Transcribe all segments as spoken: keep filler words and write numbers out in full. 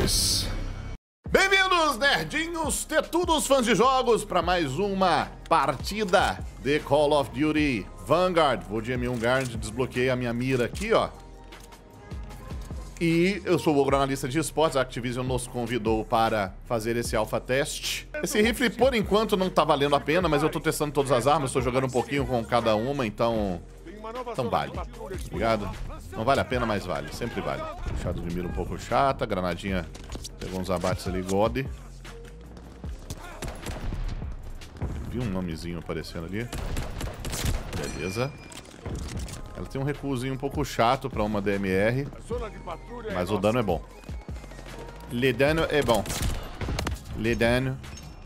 dois. Bem-vindos, nerdinhos, tetudos, fãs de jogos, para mais uma partida de Call of Duty Vanguard. Vou de M um Garand, desbloqueei a minha mira aqui, ó. E eu sou o Ogro, analista de esportes. A Activision nos convidou para fazer esse alpha test. Esse rifle, por enquanto, não tá valendo a pena, mas eu tô testando todas as armas, tô jogando um pouquinho com cada uma, então... Então vale, ligado? Não vale a pena, mas vale, sempre vale. Puxado de mira um pouco chata, granadinha pegou uns abates ali, God. Vi um nomezinho aparecendo ali. Beleza. Ela tem um recuozinho um pouco chato pra uma D M R, mas o dano é bom. Le dano é bom. Le dano.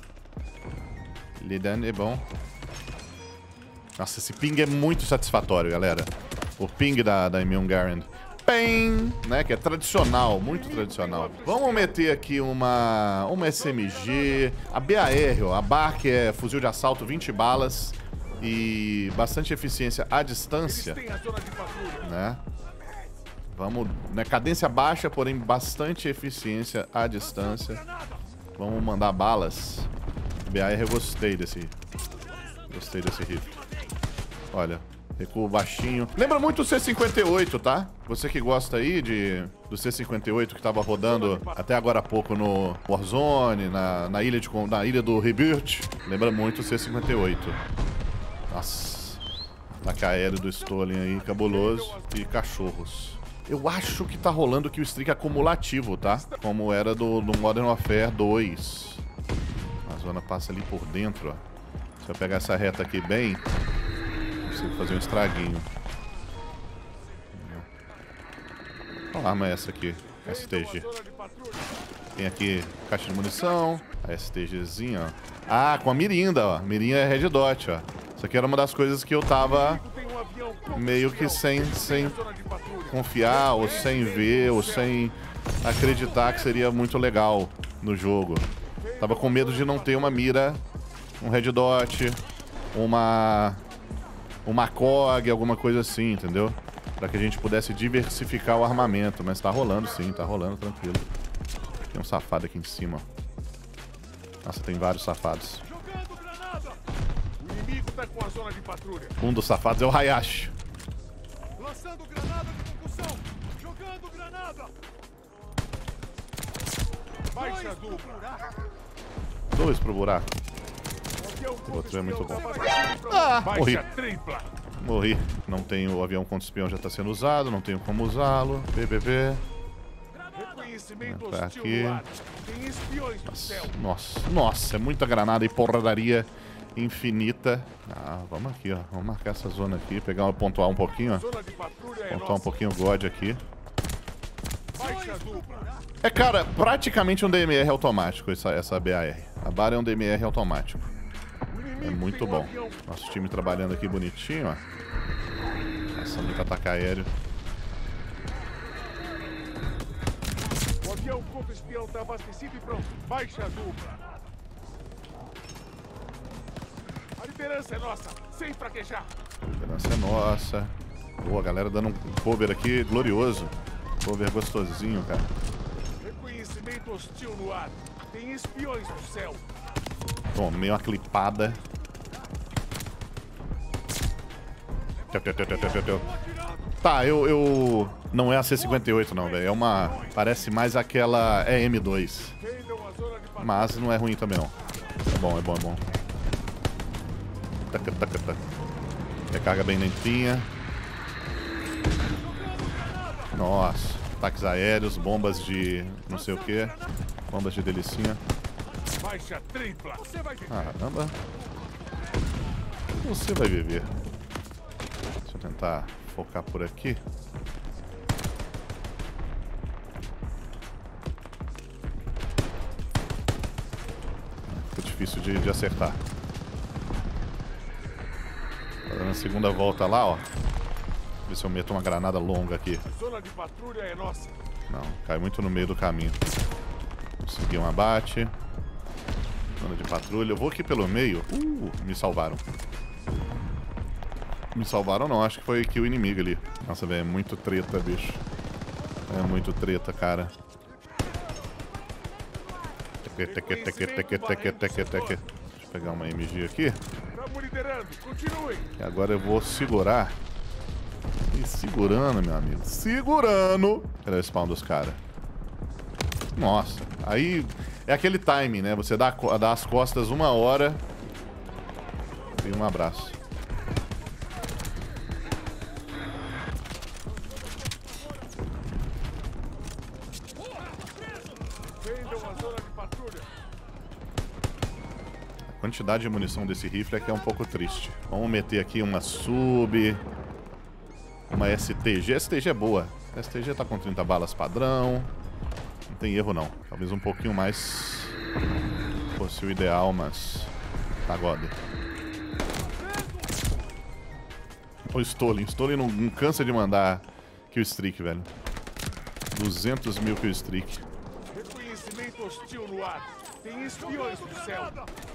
Le dano é bom. Nossa, esse ping é muito satisfatório, galera. O ping da, da M um Garand. Bem, né? Que é tradicional, muito tradicional. Vamos meter aqui uma, uma S M G. A B A R, ó. A B A R, que é fuzil de assalto, vinte balas. E bastante eficiência à distância. Né? Vamos, né? Cadência baixa, porém bastante eficiência à distância. Vamos mandar balas. B A R, eu gostei desse. Gostei desse rifle. Olha, recuo baixinho. Lembra muito o C cinquenta e oito, tá? Você que gosta aí de, do C cinquenta e oito que tava rodando até agora há pouco no Warzone, na, na, ilha, de, na ilha do Rebirth. Lembra muito o C cinquenta e oito. Nossa. Ataque aéreo do Stolen aí, cabuloso. E cachorros. Eu acho que tá rolando aqui o streak acumulativo, tá? Como era do, do Modern Warfare dois. A zona passa ali por dentro, ó. Se eu pegar essa reta aqui bem... Consigo fazer um estraguinho. Qual arma é essa aqui? S T G. Tem aqui caixa de munição. A STGzinha, ó. Ah, com a mirinda, ó. Mirinha é Red Dot, ó. Isso aqui era uma das coisas que eu tava meio que sem, sem confiar, ou sem ver, ou sem acreditar que seria muito legal no jogo. Tava com medo de não ter uma mira, um Red Dot, uma... uma C O G, alguma coisa assim, entendeu? Pra que a gente pudesse diversificar o armamento. Mas tá rolando sim, tá rolando, tranquilo. Tem um safado aqui em cima, ó. Nossa, tem vários safados. Um dos safados é o Hayashi. Lançando granada de concussão. Jogando granada. Baixa dupla. Dois pro buraco. O outro é muito bom. Ah, morri. Morri. Não tenho o avião contra espião, já está sendo usado. Não tenho como usá-lo. B B B. Tá aqui. Nossa, nossa, nossa, é muita granada e porradaria infinita. Ah, vamos aqui, ó. Vamos marcar essa zona aqui. Pegar uma, pontuar um pouquinho, ó. Pontuar um pouquinho o God aqui. É, cara, praticamente um D M R automático essa, essa B A R. A B A R é um D M R automático. É muito bom. Nosso time trabalhando aqui bonitinho, ó. Nossa, muito ataque aéreo. O avião contra espião tá abastecido e pronto. Baixa a dupla. A liderança é nossa, sem fraquejar. A liderança é nossa. Boa, galera dando um cover aqui glorioso. Cover gostosinho, cara. Reconhecimento hostil no ar. Tem espiões no céu. Tomei uma clipada. Tá, eu, eu... Não é a C cinquenta e oito não, velho. É uma... Parece mais aquela E M dois. Mas não é ruim também, não. É bom, é bom, é bom. Taca, taca, taca. Recarga bem lentinha. Nossa. Ataques aéreos, bombas de... não sei o que. Bombas de delicinha. Baixa tripla. Caramba. Você vai viver. Deixa eu tentar focar por aqui. Ficou difícil de, de acertar. Tá dando a segunda volta lá, ó. Ver se eu meto uma granada longa aqui. A zona de patrulha é nossa. Não, cai muito no meio do caminho. Consegui um abate. Zona de patrulha. Eu vou aqui pelo meio. Uh, me salvaram. Me salvaram não, acho que foi aqui o inimigo ali. Nossa, velho, é muito treta, bicho. É muito treta, cara. teque, teque, teque, teque, teque, teque, teque. Deixa eu pegar uma M G aqui. E agora eu vou segurar. E segurando, meu amigo. Segurando. Cadê o spawn dos caras? Nossa. Aí é aquele timing, né? Você dá, dá as costas uma hora. E um abraço. A quantidade de munição desse rifle é que é um pouco triste. Vamos meter aqui uma sub. Uma S T G. S T G é boa. A S T G tá com trinta balas padrão. Não tem erro não. Talvez um pouquinho mais fosse o ideal, mas tá God. O Stolen. Stolen não, não cansa de mandar killstreak, velho. duzentos mil killstreak. Reconhecimento hostil no ar. Tem espiões no céu.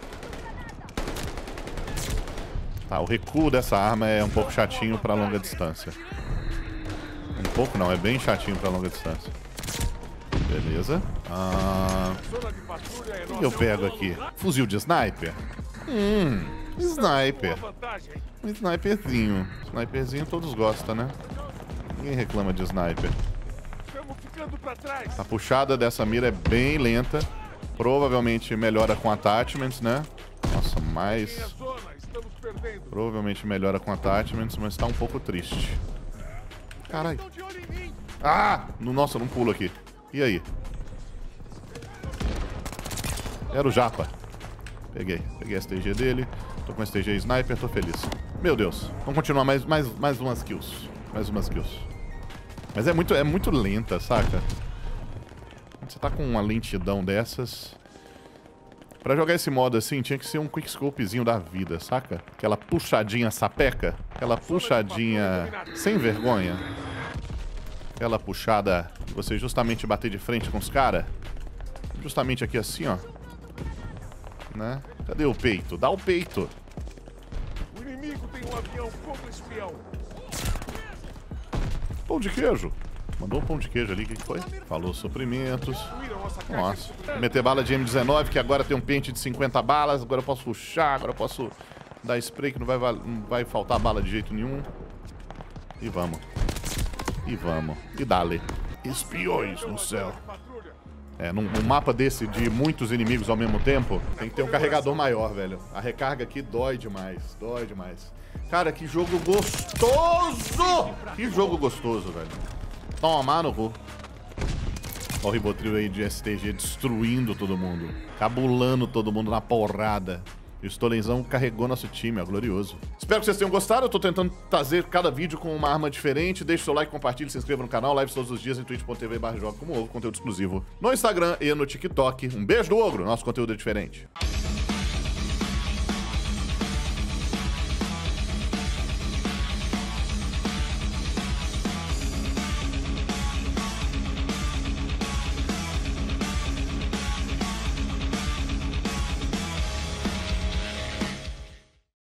Tá, o recuo dessa arma é um pouco chatinho pra longa distância. Um pouco não, é bem chatinho pra longa distância. Beleza. Ah, o que eu pego aqui? Fuzil de sniper? Hum, sniper. Um sniperzinho. Sniperzinho todos gostam, né? Ninguém reclama de sniper. A puxada dessa mira é bem lenta. Provavelmente melhora com attachments, né? Nossa, mais... Provavelmente melhora com attachments, mas tá um pouco triste. Caralho. Ah! Nossa, não pulo aqui. E aí? Era o Japa. Peguei. Peguei a S T G dele. Tô com a S T G sniper, tô feliz. Meu Deus. Vamos continuar mais, mais, mais umas kills. Mais umas kills. Mas é muito, é muito lenta, saca? Você tá com uma lentidão dessas... Pra jogar esse modo assim, tinha que ser um quickscopezinho da vida, saca? Aquela puxadinha sapeca. Aquela puxadinha sem vergonha. Aquela puxada que você justamente bater de frente com os caras. Justamente aqui assim, ó. Né? Cadê o peito? Dá o peito. O inimigo tem um avião como espião. Pão de queijo. Mandou um pão de queijo ali, o que foi? Falou suprimentos. Nossa. Vou meter bala de M dezenove, que agora tem um pente de cinquenta balas. Agora eu posso puxar, agora eu posso dar spray, que não vai, não vai faltar bala de jeito nenhum. E vamos. E vamos. E dale. Espiões no céu. É, num, num mapa desse de muitos inimigos ao mesmo tempo, tem que ter um carregador maior, velho. A recarga aqui dói demais. Dói demais. Cara, que jogo gostoso! Que jogo gostoso, velho. Tomar no cu. Olha o Ribotril aí de S T G destruindo todo mundo. Cabulando todo mundo na porrada. E o Stolenzão carregou nosso time, ó, glorioso. Espero que vocês tenham gostado. Eu tô tentando trazer cada vídeo com uma arma diferente. Deixe seu like, compartilhe, se inscreva no canal. Lives todos os dias em twitch ponto tv barra joga como ovo. Conteúdo exclusivo no Instagram e no TikTok. Um beijo do Ogro. Nosso conteúdo é diferente.